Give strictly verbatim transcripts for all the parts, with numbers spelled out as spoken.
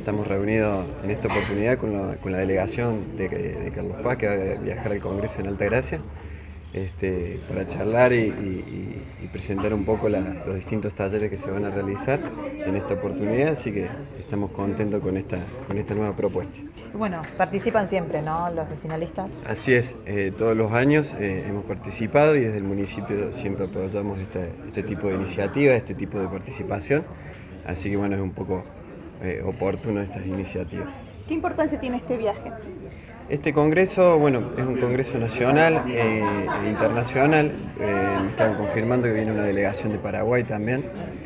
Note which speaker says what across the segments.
Speaker 1: estamos reunidos en esta oportunidad con la, con la delegación de, de Carlos Paz, que va a viajar al Congreso en Altagracia, este, para charlar y, y, y presentar un poco la, los distintos talleres que se van a realizar en esta oportunidad, así que estamos contentos con esta, con esta nueva propuesta.
Speaker 2: Bueno, participan siempre, ¿no?, los vecinalistas.
Speaker 1: Así es, eh, todos los años eh, hemos participado y desde el municipio siempre apoyamos este, este tipo de iniciativas, este tipo de participación, así que bueno, es un poco eh, oportuno estas iniciativas.
Speaker 3: ¿Qué importancia tiene este viaje?
Speaker 1: Este congreso, bueno, es un congreso nacional e eh, internacional. Eh, están confirmando que viene una delegación de Paraguay también.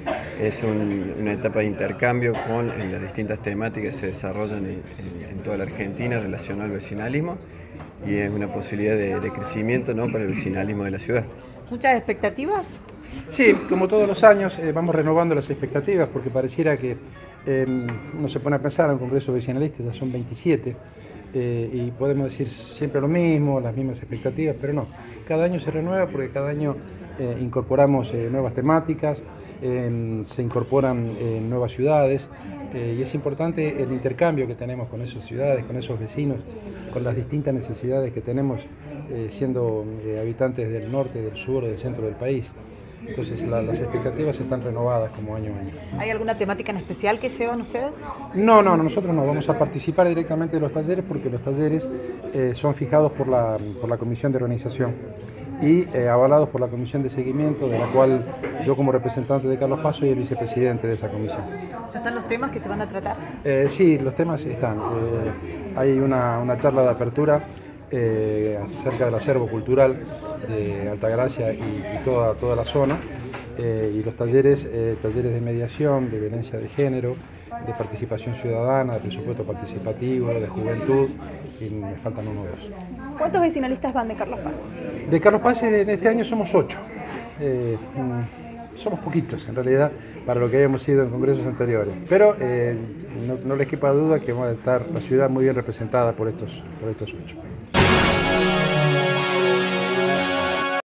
Speaker 1: Es un, una etapa de intercambio con en las distintas temáticas que se desarrollan en, en, en toda la Argentina relacionadas al vecinalismo, y es una posibilidad de, de crecimiento, ¿no?, para el vecinalismo de la ciudad.
Speaker 2: ¿Muchas expectativas?
Speaker 4: Sí, como todos los años eh, vamos renovando las expectativas, porque pareciera que eh, uno se pone a pensar en un congreso vecinalista, ya son veintisiete, eh, y podemos decir siempre lo mismo, las mismas expectativas, pero no, cada año se renueva porque cada año eh, incorporamos eh, nuevas temáticas, eh, se incorporan eh, nuevas ciudades, eh, y es importante el intercambio que tenemos con esas ciudades, con esos vecinos, con las distintas necesidades que tenemos eh, siendo eh, habitantes del norte, del sur o del centro del país. Entonces la, las expectativas están renovadas como año a año.
Speaker 2: ¿Hay alguna temática en especial que llevan ustedes?
Speaker 4: No, no, nosotros no vamos a participar directamente de los talleres, porque los talleres eh, son fijados por la, por la comisión de organización y eh, avalados por la comisión de seguimiento, de la cual yo, como representante de Carlos Paz, soy el vicepresidente de esa comisión.
Speaker 2: ¿Ya están los temas que se van a tratar?
Speaker 4: Eh, sí, los temas están. Eh, hay una, una charla de apertura eh, acerca del acervo cultural de Altagracia y, y toda, toda la zona, eh, y los talleres, eh, talleres de mediación, de violencia de género, de participación ciudadana, de presupuesto participativo, de juventud, y me faltan uno o dos.
Speaker 3: ¿Cuántos vecinalistas van de Carlos Paz?
Speaker 4: De Carlos Paz en este año somos ocho. Eh, somos poquitos en realidad para lo que habíamos sido en congresos anteriores, pero eh, no, no les quepa duda que va a estar la ciudad muy bien representada por estos, por estos ocho.